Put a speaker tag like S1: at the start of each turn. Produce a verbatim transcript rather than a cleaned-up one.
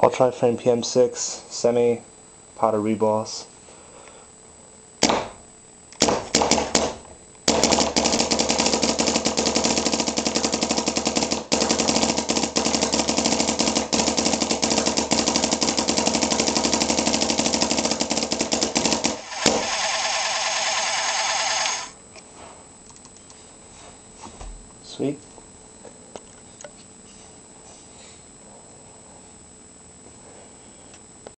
S1: I'll try frame P M six, semi, powder reballs. Sweet.